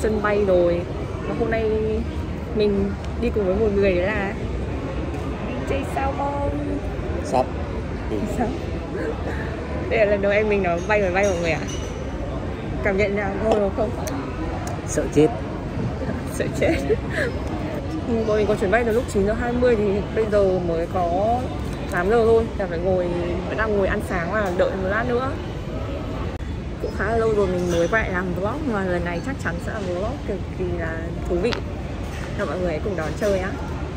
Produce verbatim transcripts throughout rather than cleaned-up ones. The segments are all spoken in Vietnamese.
sân bay rồi. Và hôm nay mình đi cùng với một người, đấy là đi jay sao bom. Sắp Đi sao? Đây là lần đầu em mình nó bay máy bay mọi người ạ. À? Cảm nhận nào ngồi đúng không? sợ chết. Sợ chết. Bọn mình có chuyến bay từ lúc chín giờ hai mươi thì bây giờ mới có tám giờ thôi. Là phải ngồi, vẫn đang ngồi ăn sáng và đợi một lát nữa. Cũng khá là lâu rồi mình mới quay lại làm vlog, mà lần này chắc chắn sẽ là vlog cực kỳ là thú vị. Cho mọi người hãy cùng đón chơi á.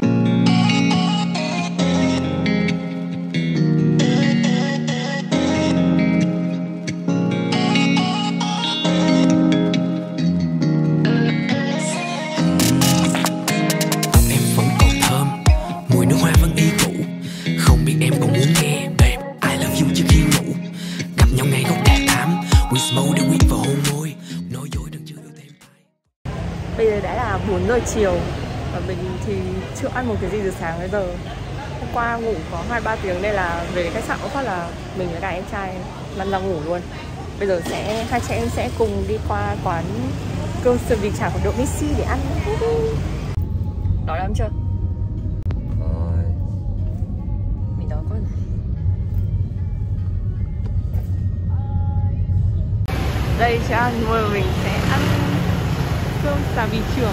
Bây giờ đã là bốn giờ chiều và mình thì chưa ăn một cái gì từ sáng đến giờ. Hôm qua ngủ có hai ba tiếng nên là về khách sạn có phát là mình với cả em trai lăn ra ngủ luôn. Bây giờ sẽ hai chị em sẽ cùng đi qua quán cơm sườn vịt chả của Độ Missy để ăn. Đói lắm chưa? Rồi. Mình đói quá. Đây chị ăn, mời mình sẽ ăn cơm xà vịt trưởng.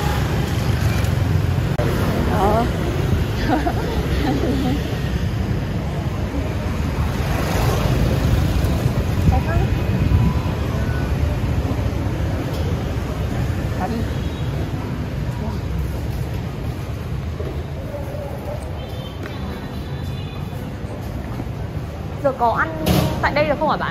Đó. Giờ có ăn tại đây được không hả bạn?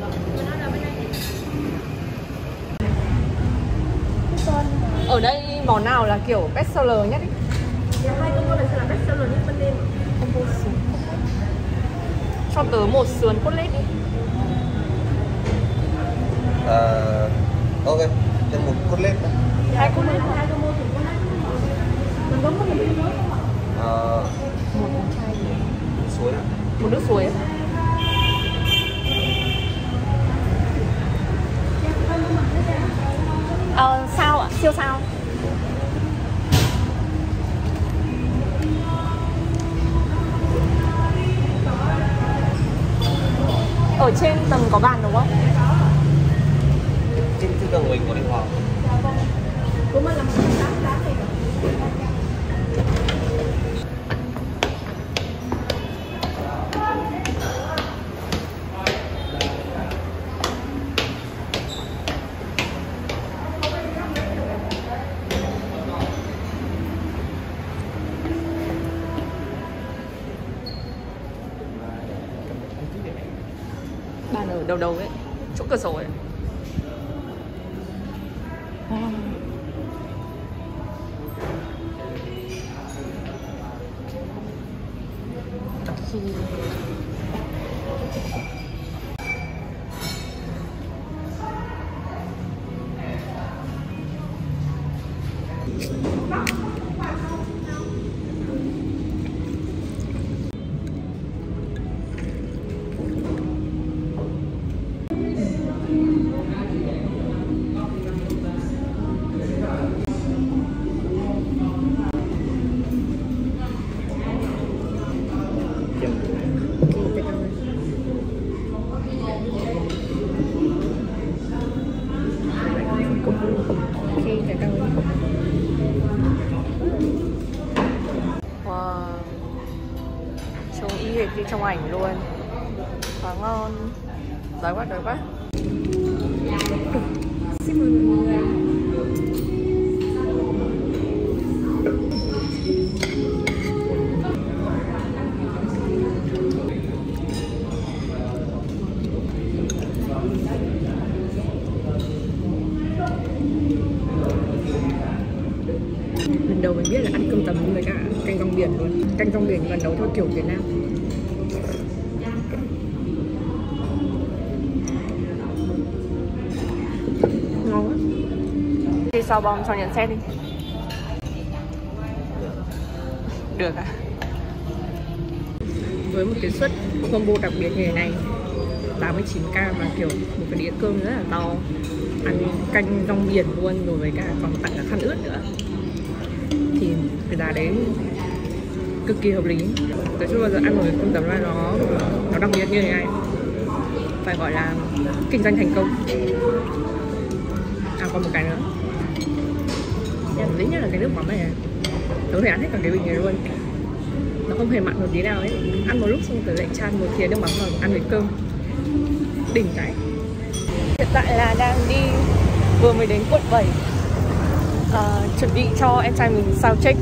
Ở đây món nào là kiểu best seller nhất ý? Hai cái món này sẽ là best seller nhất bên đêm. Cho tớ một sườn cốt lết đi. À, ok, cho một cốt lết. Hai cốt lết, hai cái mô thử cốt lết. Mình có một cái gì nữa không ạ? À, một con chai gì? nước suối. Một nước suối. Ờ, sao ạ? Siêu sao? Ở trên tầng có bàn đúng không? Trên trên tầng mình có điều hòa. Cũng mà làm tám tám thì bàn ở đầu đầu ấy, chỗ cửa sổ ấy. Wow, trông y hệt như trong ảnh luôn. Quá ngon. Đói quá, đói quá. Xin mời mọi người. Lần đầu mình biết là ăn cơm tấm với cả canh rong biển luôn. Canh rong biển lần đầu theo kiểu Việt Nam. Ngon quá. Đi sao bom cho nhận xét đi. Được à? Với một cái suất combo đặc biệt như thế này tám mươi chín k và kiểu một cái đĩa cơm rất là to, ăn canh rong biển luôn, rồi với cả còn tặng cả khăn ướt nữa. Thì cái giá đấy cực kỳ hợp lý. Tôi chưa bao giờ ăn một cái cơm tấm này nó nó đặc biệt như thế này, phải gọi là kinh doanh thành công. À còn một cái nữa, dĩ nhiên là cái nước mắm này, này tôi thể ăn hết cả cái bình này luôn. Nó không hề mặn một tí nào ấy. Ăn một lúc xong tôi lại chan một thìa nước mắm vào ăn với cơm, đỉnh cái. Hiện tại là đang đi, vừa mới đến quận bảy, à, chuẩn bị cho em trai mình sound check.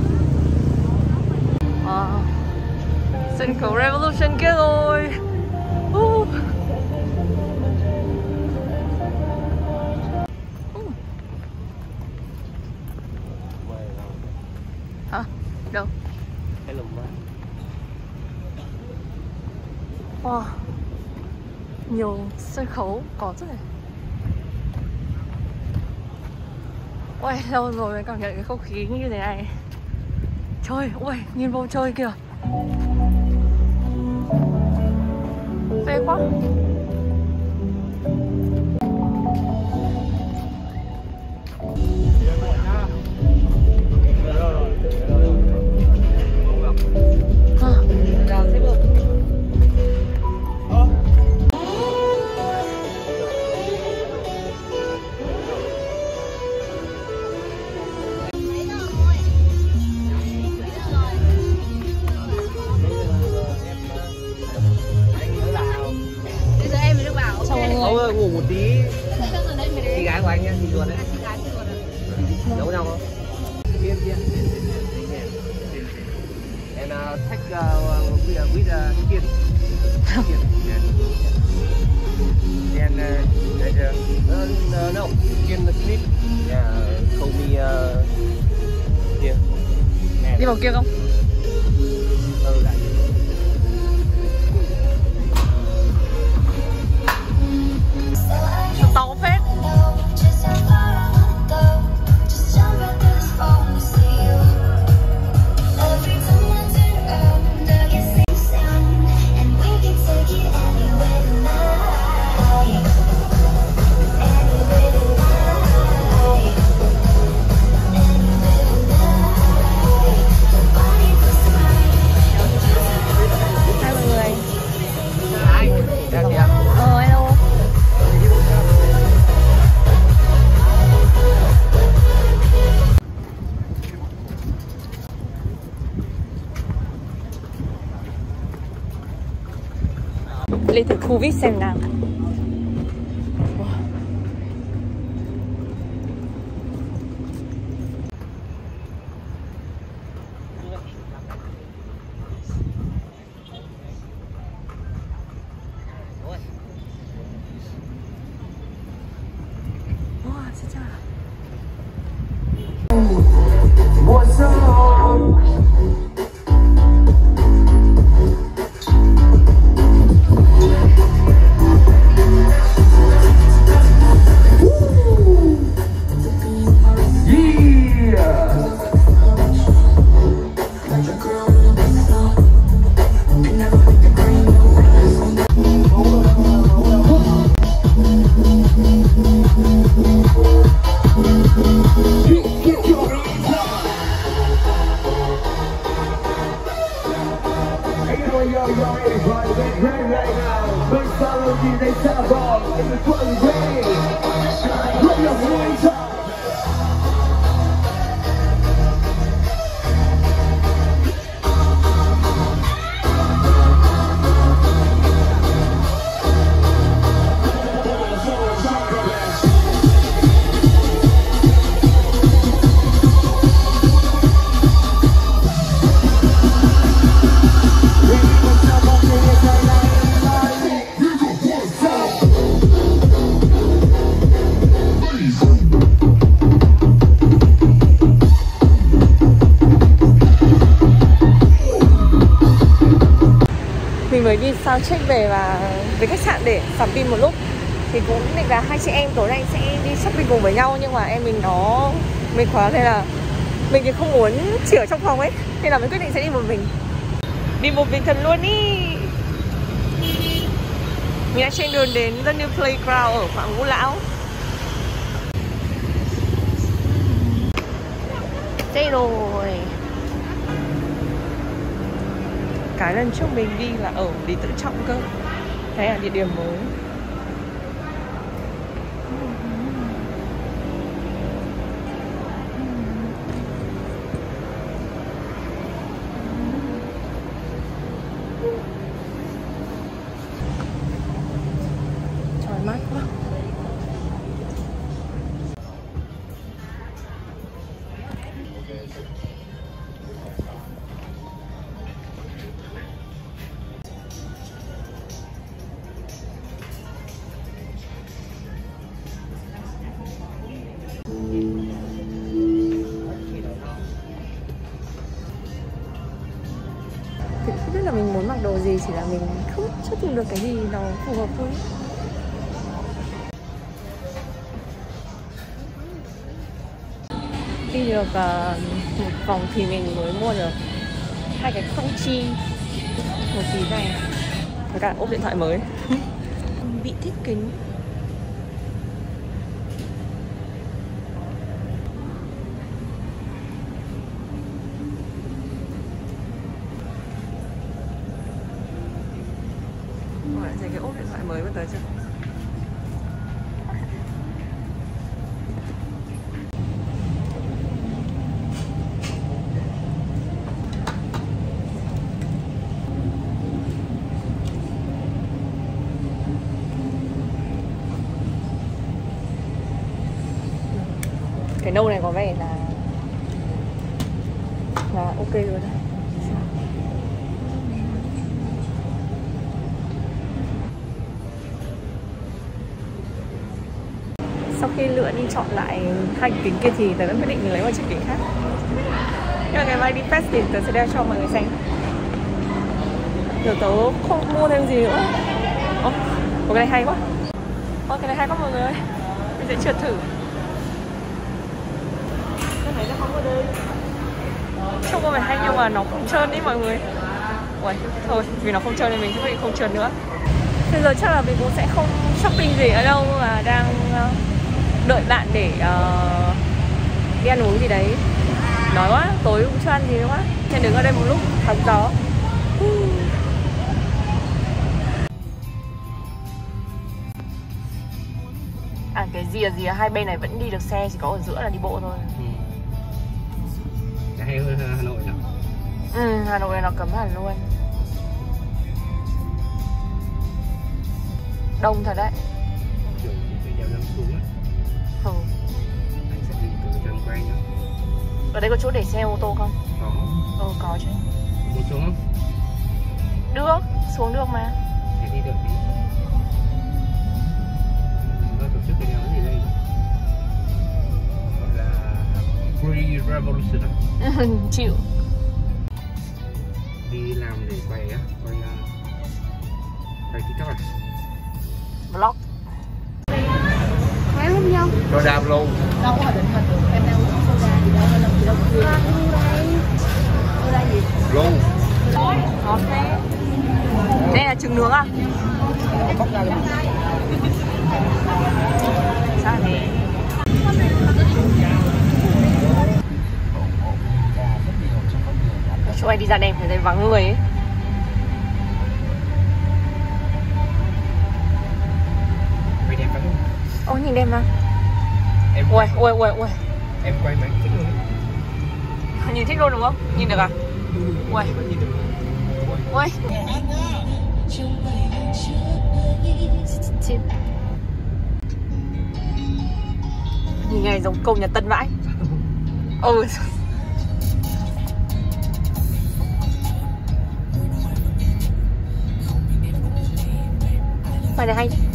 À, sân khấu Revolution kia rồi. uh. Hả? Đâu? Cái lùm đó. Wow, nhiều sân khấu có rất là. Ôi, lâu rồi mới cảm nhận cái không khí như thế này. Trời, ui, nhìn bầu trời kìa, phê quá. Ngủ một tí. Chị gái của anh nha, chị ruột đấy. Giấu nhau không? Kia kia. And uh, take uh, with uh, with uh, skin. Skin. Yeah. And uh, uh, uh, no, skin the slip. Yeah, call me uh, here. Đi vào kia không? Ừ, lại. To phết. Lên thử Covid xem nào. Wow, xin chào. What's up? Mình mới đi soundcheck về và về khách sạn để sắm pin một lúc. Thì cũng định là hai chị em tối nay sẽ đi shopping cùng với nhau, nhưng mà em mình nó mệt quá nên là mình thì không muốn chỉ ở trong phòng ấy, nên là mình quyết định sẽ đi một mình. Đi một mình thật luôn ý. Mình đang trên đường đến The New Playground ở Phạm Ngũ Lão. Đây rồi. Cái lần trước mình đi là ở Lý Tự Trọng cơ. Thế là địa điểm mới. Trời mát quá. Thì không biết là mình muốn mặc đồ gì, chỉ là mình không chưa tìm được cái gì nó phù hợp thôi. Đi được uh, một vòng thì mình mới mua được hai cái khăn chi, một tí này và cả ốp điện thoại mới. Bị thích kính. Mọi người thấy cái ốp điện thoại mới vừa tới chưa? Cái nâu này có vẻ là là ok rồi đấy. Sau khi lựa đi chọn lại hai cái kính kia thì tớ đã quyết định lấy một chiếc kính khác. Nhưng mà ngày mai đi fest thì tớ sẽ đeo cho mọi người xem. Giờ tớ không mua thêm gì nữa. Ồ, cái này hay quá. Ồ, cái này hay quá mọi người ơi. Mình sẽ trượt thử. Cái này nó không có đây. Trông có vẻ hay nhưng mà nó không trơn ý mọi người. Ui, thôi, vì nó không trơn nên mình sẽ quyết định không trượt nữa. Bây giờ chắc là mình cũng sẽ không shopping gì ở đâu mà đang đợi bạn để uh, đi ăn uống gì đấy. Nói quá, tối cũng chưa ăn gì nữa quá. Nên đứng ở đây một lúc hóng gió. À cái rìa rìa hai bên này vẫn đi được xe, chỉ có ở giữa là đi bộ thôi. Ừ. Hay hơn Hà Nội nhỉ? Ừ, Hà Nội này nó cấm hẳn luôn. Đông thật đấy. Kiểu phải đeo dâm xuống á. Ừ. Anh sẽ đi từ chân quay nhá. Ở đây có chỗ để xe ô tô không? Có. Ừ, có chứ. Muốn xuống không? Được, xuống được mà. Thế đi được tí. Có tổ chức cái đeo gì đây? Gọi là Free Revolution à? Chịu. Đi làm để quay á, quay uh, quay TikTok à? Vlog. Khá lắm nhau. Cho đạp luôn. Đâu có định hình được, em đang uống soda gì đâu, làm gì đâu có cười. Soda gì? Luôn. Ngon thế. Đây là trứng nướng à? Bóc ra luôn. Sao thế? Chỗ anh đi ra đẹp thì thấy vắng người ấy. Mày đẹp lắm. Ôi nhìn đẹp mà. Em Ui, ui, ui, ui. em quay mấy thích luôn. Nhìn thích luôn đúng không? Nhìn được à? Ui. Nhìn được. Ui. Chết. Nhìn này giống cầu nhà Tân vãi. Ừ. Bài này hay đấy.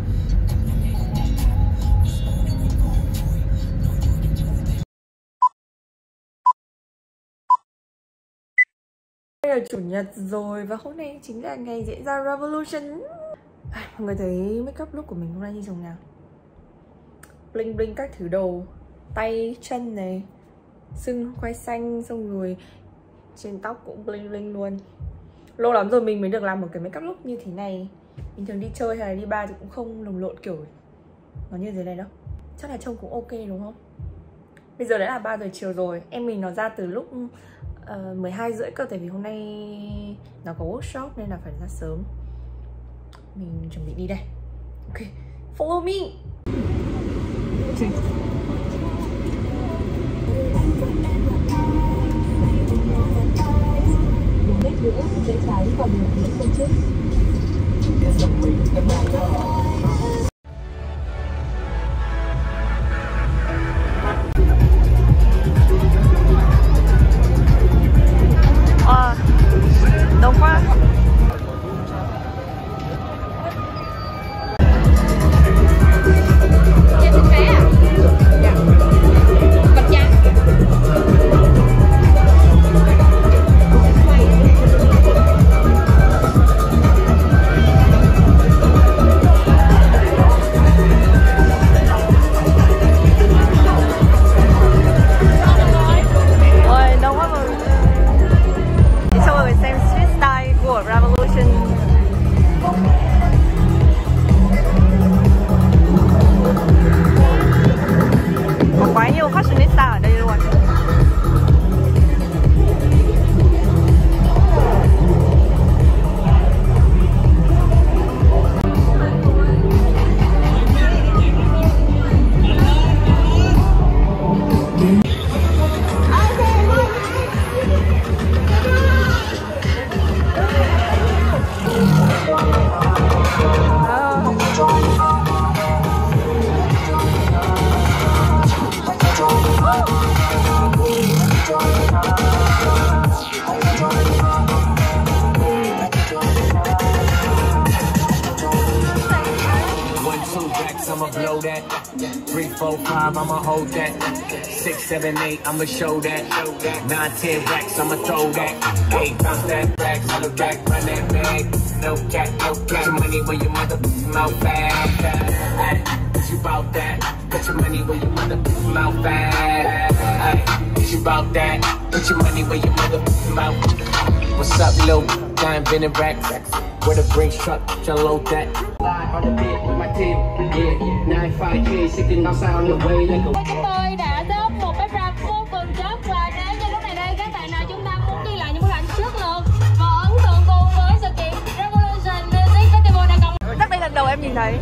Đây là chủ nhật rồi và hôm nay chính là ngày diễn ra Revolution. À, mọi người thấy make up look của mình hôm nay như thế nào? Bling bling các thứ đồ, tay, chân này, sưng khoai xanh, xong rồi trên tóc cũng bling bling luôn. Lâu lắm rồi mình mới được làm một cái make up look như thế này. Bình thường đi chơi hay là đi bar thì cũng không lồng lộn kiểu nó như thế này đâu. Chắc là trông cũng ok đúng không? Bây giờ đã là ba giờ chiều rồi. Em mình nó ra từ lúc uh, mười hai rưỡi cơ. Tại vì hôm nay nó có workshop nên là phải ra sớm. Mình chuẩn bị đi đây. Ok, follow me. Một mét nữa rẽ trái vào đường Nguyễn Công Trức. À, đông quá. Dạ, xin vé à? Dạ. Bạch Giang. I'ma blow that. Three, four, five, I'ma hold that. Six, seven, eight, I'ma show that. Nine, ten racks, I'ma throw that. Hey, bounce that racks on the back, run that bag. No cat, no cat. Put your money where your motherfucking mouth bag. What you bout that? Put your money where your motherfucking mouth bag. What you bout that? Put your money where your motherfucking mouth. What's up, little? I ain't been in racks. Where the Brinks truck, to load that. On the beat with my team, yeah, nine five three sitting outside on the way like a... Chúng tôi đã xếp một cái rạp vô cùng chất và nếu như lúc này đây các bạn nào chúng ta muốn ghi lại những bức ảnh chất lượng và ấn tượng cùng với sự kiện Revolution Music Festival Đà Nẵng. Chắc đây lần đầu em nhìn thấy.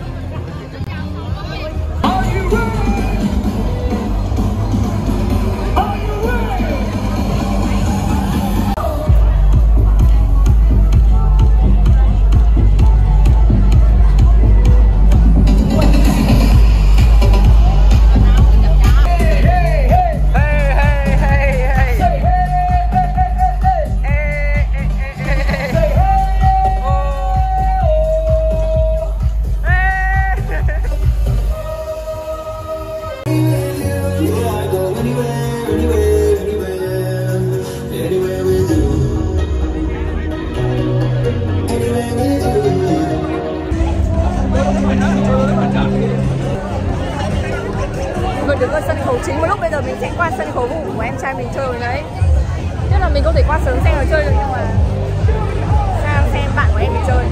Đứng ở sân khấu chính một lúc bây giờ mình sẽ qua sân khấu vụ của em trai mình chơi đấy. Tức là mình không thể qua sớm xem nó chơi được nhưng mà sang xem bạn của em mình chơi.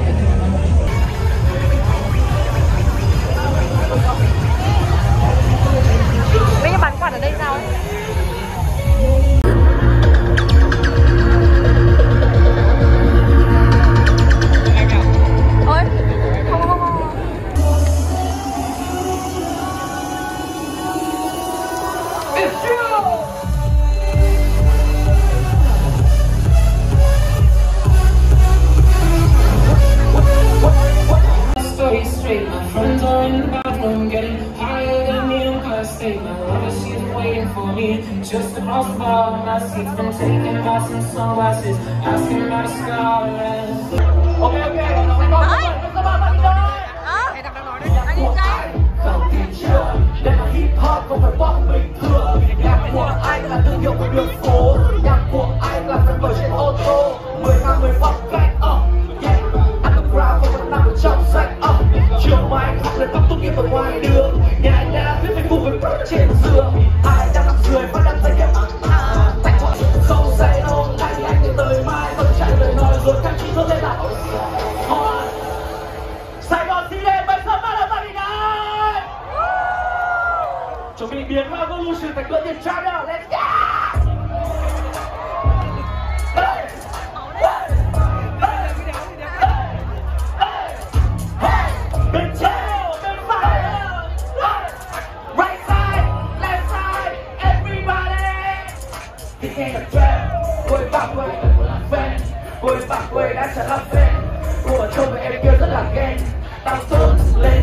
Mấy cái bán quạt ở đây sao? Ôi, không không không. Straight, my friends are in the bathroom getting higher than the Empire State. My lover, she's waiting for me just across the bar. My seat's been taken by some sunglasses, asking about a scar. Okay, okay, let's go, let's go, let's go. Hãy đặt nói đi, anh đi trai. Không tin chưa, đây là hip hop không phải pop bình thường. Nhạc của anh là thương hiệu của đường phố, nhạc của anh là phần bởi trên ô tô. Mười năm mười phong cách, uh, yeah. Underground không có nằm ở trong sách, uh. Trường mai học lên tóc tốt nghiệp ở ngoài đường, nhà nhà viết về cùng với bớt trên giường. Ai đang làm cười và đang thấy đẹp, à, thành thoại không say đâu, lại thì anh đến tới mai vẫn chạy lời nói rồi các chị thốt lên lại. Sài Gòn xí lên bây giờ bắt đầu đi đây. Chuẩn bị biến Revolution thành cơn điên trai. quê là fan. Cô ấy bảo cô ấy đã trở là fan. Cô ở trông với em kia rất là ghen. Tao sốt lên.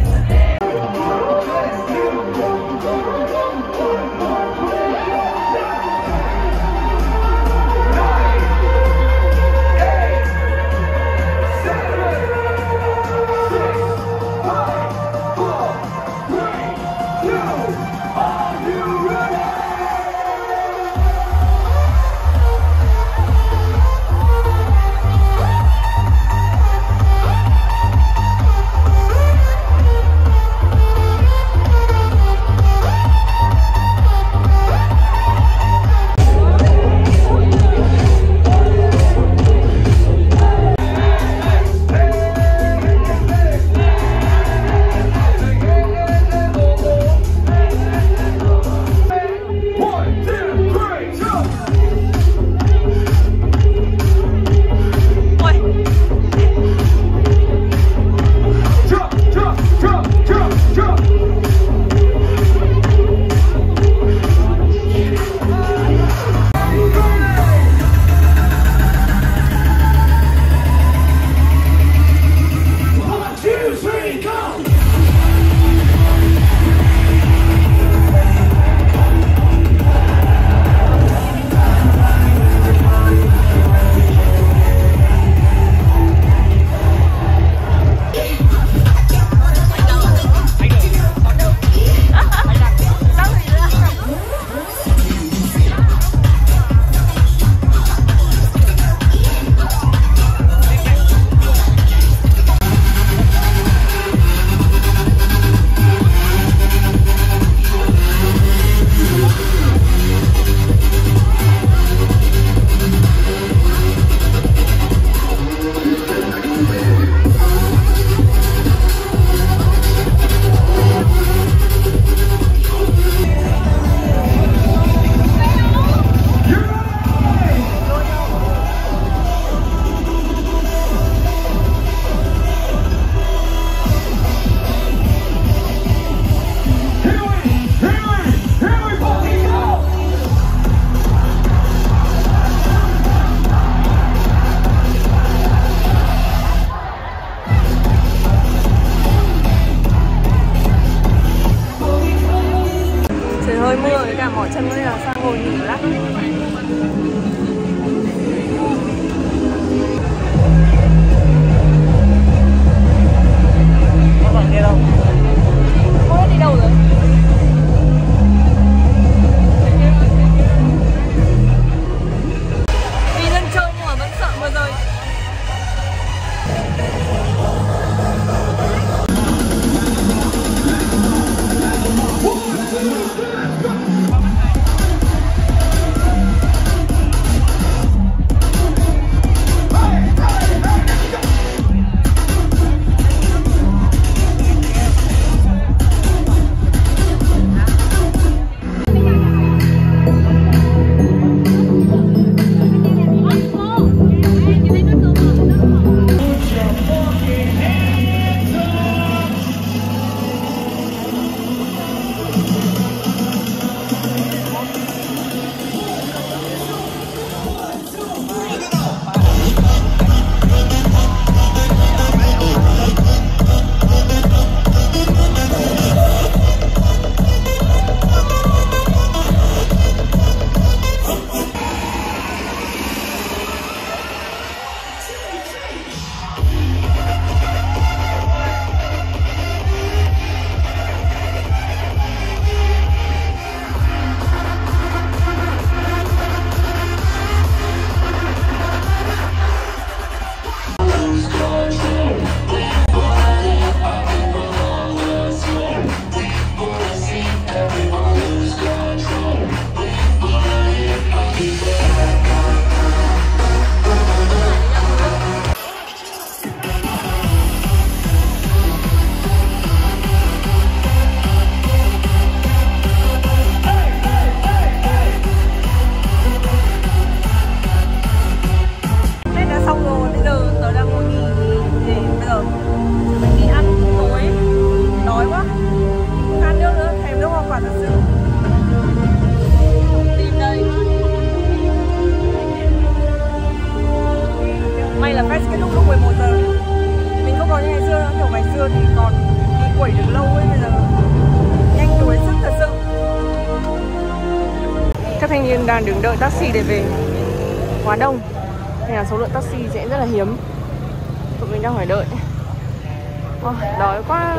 nhưng đang đứng đợi taxi để về. Quá đông nên là số lượng taxi sẽ rất là hiếm. Tụi mình đang phải đợi. Ôi, đói quá.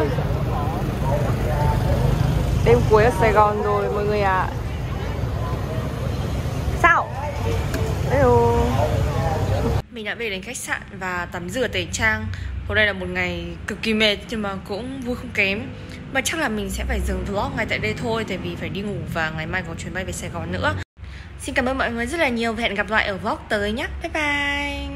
Đêm cuối ở Sài Gòn rồi mọi người ạ. À. Sao? Hello. Mình đã về đến khách sạn và tắm rửa tẩy trang. Hôm nay là một ngày cực kỳ mệt nhưng mà cũng vui không kém. Mà chắc là mình sẽ phải dừng vlog ngay tại đây thôi, tại vì phải đi ngủ và ngày mai có chuyến bay về Sài Gòn nữa. Xin cảm ơn mọi người rất là nhiều và hẹn gặp lại ở vlog tới nhé. Bye bye.